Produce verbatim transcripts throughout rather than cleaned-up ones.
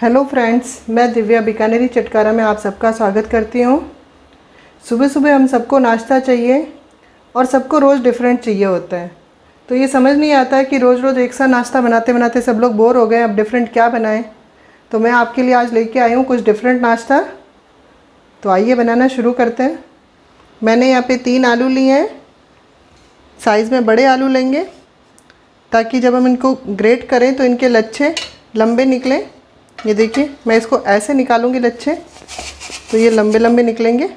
Hello friends, मैं दिव्या बीकानेरी चटकारा में आप सबका स्वागत करती हूँ। सुबह सुबह हम सबको नाश्ता चाहिए और सबको रोज़ डिफरेंट चाहिए होता है, तो ये समझ नहीं आता है कि रोज़ रोज़ एक सा नाश्ता बनाते बनाते सब लोग बोर हो गए। अब डिफरेंट क्या बनाएं, तो मैं आपके लिए आज लेके आई हूँ कुछ डिफरेंट नाश्ता। तो आइए बनाना शुरू करते हैं। मैंने यहाँ पे तीन आलू लिए हैं। साइज़ में बड़े आलू लेंगे ताकि जब हम इनको ग्रेट करें तो इनके लच्छे लंबे निकलें। ये देखिए, मैं इसको ऐसे निकालूंगी लच्छे तो ये लंबे लंबे निकलेंगे।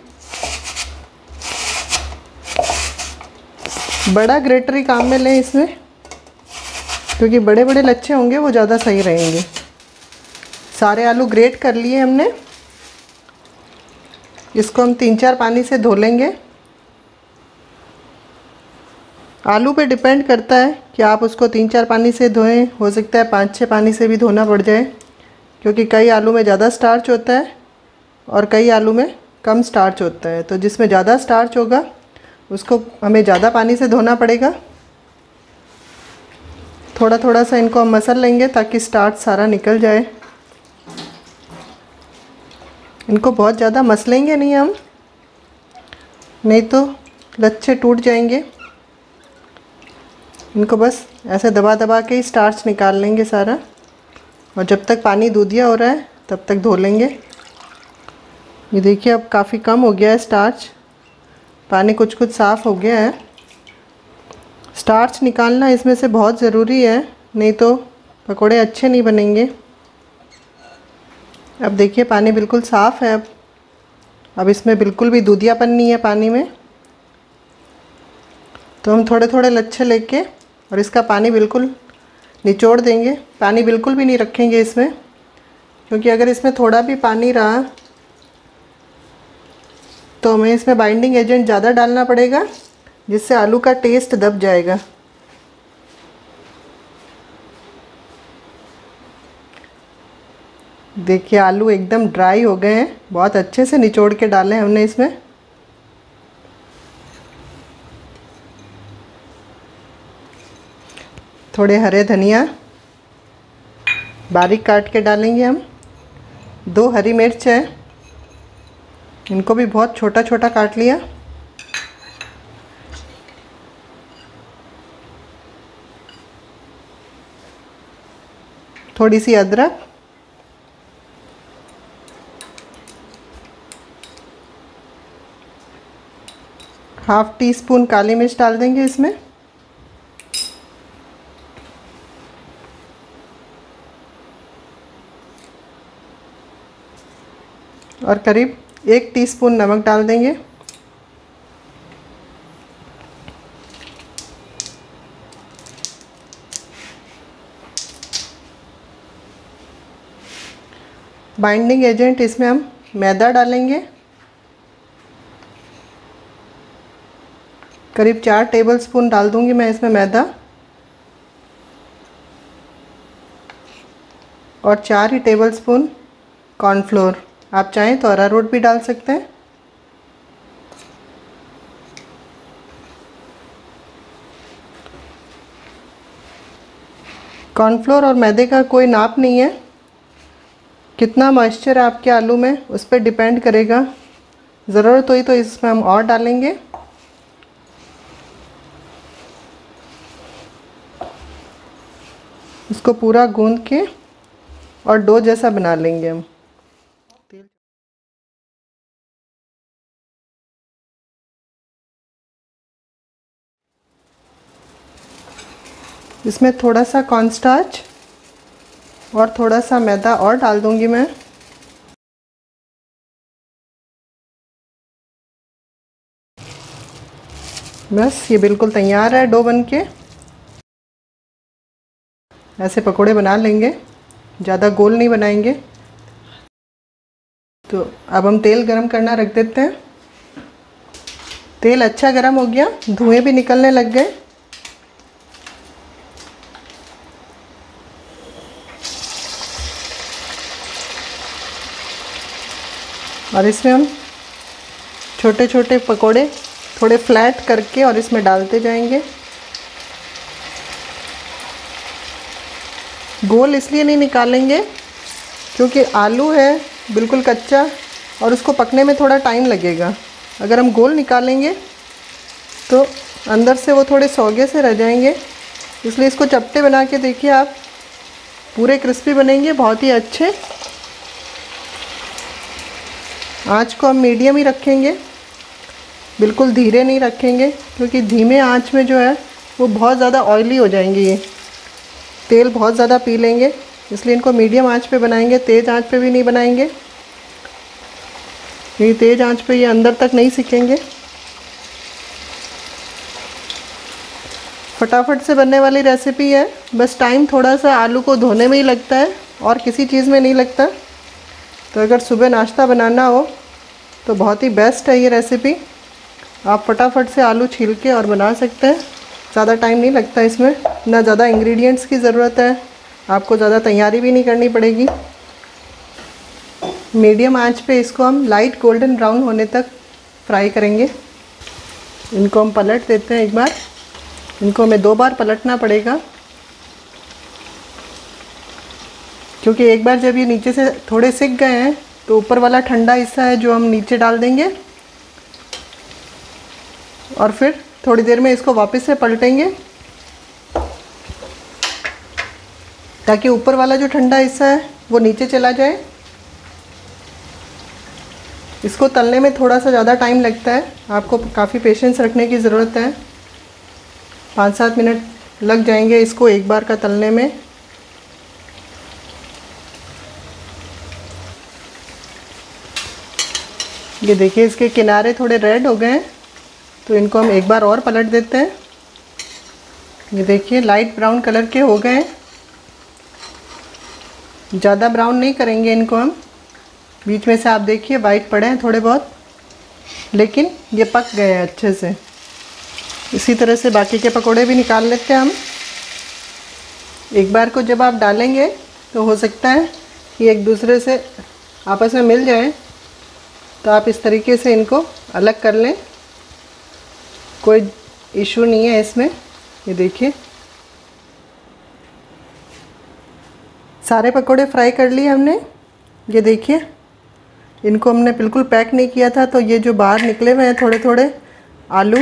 बड़ा ग्रेटरी काम में लें इसमें, क्योंकि बड़े बड़े लच्छे होंगे वो ज़्यादा सही रहेंगे। सारे आलू ग्रेट कर लिए हमने। इसको हम तीन चार पानी से धो लेंगे। आलू पे डिपेंड करता है कि आप उसको तीन चार पानी से धोएं, हो सकता है पाँच छः पानी से भी धोना पड़ जाए, क्योंकि कई आलू में ज़्यादा स्टार्च होता है और कई आलू में कम स्टार्च होता है। तो जिसमें ज़्यादा स्टार्च होगा उसको हमें ज़्यादा पानी से धोना पड़ेगा। थोड़ा थोड़ा सा इनको हम मसल लेंगे ताकि स्टार्च सारा निकल जाए। इनको बहुत ज़्यादा मसलेंगे नहीं हम, नहीं तो लच्छे टूट जाएंगे। इनको बस ऐसे दबा दबा के ही स्टार्च निकाल लेंगे सारा, और जब तक पानी दूधिया हो रहा है तब तक धो लेंगे। ये देखिए, अब काफ़ी कम हो गया है स्टार्च, पानी कुछ कुछ साफ़ हो गया है। स्टार्च निकालना इसमें से बहुत ज़रूरी है, नहीं तो पकोड़े अच्छे नहीं बनेंगे। अब देखिए, पानी बिल्कुल साफ़ है। अब अब इसमें बिल्कुल भी दूधियापन नहीं है पानी में। तो हम थोड़े थोड़े लच्छे लेके और इसका पानी बिल्कुल निचोड़ देंगे। पानी बिल्कुल भी नहीं रखेंगे इसमें, क्योंकि अगर इसमें थोड़ा भी पानी रहा तो हमें इसमें बाइंडिंग एजेंट ज़्यादा डालना पड़ेगा, जिससे आलू का टेस्ट दब जाएगा। देखिए, आलू एकदम ड्राई हो गए हैं, बहुत अच्छे से निचोड़ के डाले हमने इसमें। थोड़े हरे धनिया बारीक काट के डालेंगे हम। दो हरी मिर्च है, इनको भी बहुत छोटा छोटा काट लिया। थोड़ी सी अदरक, हाफ टी स्पून काली मिर्च डाल देंगे इसमें, और करीब एक टीस्पून नमक डाल देंगे। बाइंडिंग एजेंट इसमें हम मैदा डालेंगे, करीब चार टेबलस्पून डाल दूंगी मैं इसमें मैदा, और चार ही टेबलस्पून कॉर्नफ्लोर। आप चाहें तो अरारोट भी डाल सकते हैं। कॉर्नफ्लोर और मैदे का कोई नाप नहीं है, कितना मॉइस्चर है आपके आलू में उस पर डिपेंड करेगा। ज़रूरत हुई तो इसमें हम और डालेंगे। इसको पूरा गूंद के और डो जैसा बना लेंगे हम। इसमें थोड़ा सा कॉर्नस्टार्च और थोड़ा सा मैदा और डाल दूंगी मैं। बस ये बिल्कुल तैयार है डो बनके। ऐसे पकोड़े बना लेंगे, ज़्यादा गोल नहीं बनाएंगे। तो अब हम तेल गरम करना रख देते हैं। तेल अच्छा गरम हो गया, धुएं भी निकलने लग गए। और इसमें हम छोटे छोटे पकोड़े थोड़े फ्लैट करके और इसमें डालते जाएंगे। गोल इसलिए नहीं निकालेंगे क्योंकि आलू है बिल्कुल कच्चा और उसको पकने में थोड़ा टाइम लगेगा। अगर हम गोल निकालेंगे तो अंदर से वो थोड़े सौगे से रह जाएंगे, इसलिए इसको चपटे बना के देखिए आप, पूरे क्रिस्पी बनेंगे, बहुत ही अच्छे। आँच को हम मीडियम ही रखेंगे, बिल्कुल धीरे नहीं रखेंगे, क्योंकि धीमे आँच में जो है वो बहुत ज़्यादा ऑयली हो जाएंगे, ये तेल बहुत ज़्यादा पी लेंगे, इसलिए इनको मीडियम आंच पे बनाएंगे, तेज़ आंच पे भी नहीं बनाएंगे। ये तेज़ आंच पे ये अंदर तक नहीं सिकेंगे। फटाफट से बनने वाली रेसिपी है, बस टाइम थोड़ा सा आलू को धोने में ही लगता है और किसी चीज़ में नहीं लगता। तो अगर सुबह नाश्ता बनाना हो तो बहुत ही बेस्ट है ये रेसिपी। आप फटाफट से आलू छील के और बना सकते हैं, ज़्यादा टाइम नहीं लगता इसमें, ना ज़्यादा इंग्रेडिएंट्स की ज़रूरत है, आपको ज़्यादा तैयारी भी नहीं करनी पड़ेगी। मीडियम आंच पे इसको हम लाइट गोल्डन ब्राउन होने तक फ्राई करेंगे। इनको हम पलट देते हैं एक बार, इनको हमें दो बार पलटना पड़ेगा, क्योंकि एक बार जब ये नीचे से थोड़े सिक गए हैं तो ऊपर वाला ठंडा हिस्सा है जो हम नीचे डाल देंगे और फिर थोड़ी देर में इसको वापस से पलटेंगे, ताकि ऊपर वाला जो ठंडा हिस्सा है वो नीचे चला जाए। इसको तलने में थोड़ा सा ज़्यादा टाइम लगता है, आपको काफ़ी पेशेंस रखने की ज़रूरत है। पाँच सात मिनट लग जाएंगे इसको एक बार का तलने में। ये देखिए इसके किनारे थोड़े रेड हो गए हैं, तो इनको हम एक बार और पलट देते हैं। ये देखिए लाइट ब्राउन कलर के हो गए हैं, ज़्यादा ब्राउन नहीं करेंगे इनको हम। बीच में से आप देखिए वाइट पड़े हैं थोड़े बहुत, लेकिन ये पक गए हैं अच्छे से। इसी तरह से बाकी के पकोड़े भी निकाल लेते हैं हम। एक बार को जब आप डालेंगे तो हो सकता है कि एक दूसरे से आपस में मिल जाए, तो आप इस तरीके से इनको अलग कर लें, कोई इशू नहीं है इसमें। ये देखिए सारे पकोड़े फ्राई कर लिए हमने। ये देखिए इनको हमने बिल्कुल पैक नहीं किया था, तो ये जो बाहर निकले हुए हैं थोड़े थोड़े आलू,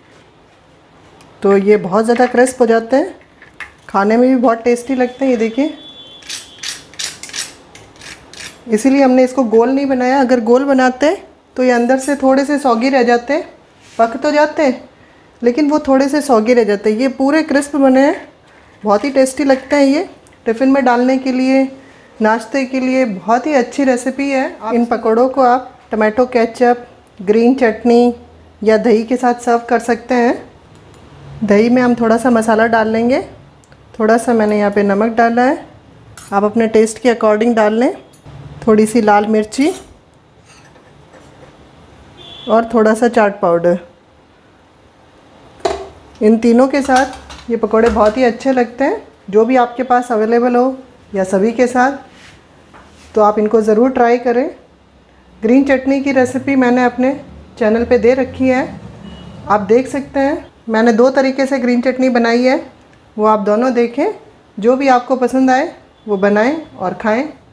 तो ये बहुत ज़्यादा क्रिस्प हो जाते हैं, खाने में भी बहुत टेस्टी लगते हैं। ये देखिए इसीलिए हमने इसको गोल नहीं बनाया। अगर गोल बनाते तो ये अंदर से थोड़े से सौगी रह जाते, पक तो जाते लेकिन वो थोड़े से सौगी रह जाते। ये पूरे क्रिस्प बने हैं, बहुत ही टेस्टी लगते हैं। ये टिफ़िन में डालने के लिए, नाश्ते के लिए बहुत ही अच्छी रेसिपी है। इन पकौड़ों को आप टमाटो केचप, ग्रीन चटनी या दही के साथ सर्व कर सकते हैं। दही में हम थोड़ा सा मसाला डाल लेंगे, थोड़ा सा मैंने यहाँ पे नमक डाला है, आप अपने टेस्ट के अकॉर्डिंग डाल लें, थोड़ी सी लाल मिर्ची और थोड़ा सा चाट पाउडर। इन तीनों के साथ ये पकोड़े बहुत ही अच्छे लगते हैं, जो भी आपके पास अवेलेबल हो या सभी के साथ, तो आप इनको ज़रूर ट्राई करें। ग्रीन चटनी की रेसिपी मैंने अपने चैनल पे दे रखी है, आप देख सकते हैं। मैंने दो तरीके से ग्रीन चटनी बनाई है, वो आप दोनों देखें। जो भी आपको पसंद आए वो बनाएं और खाएं।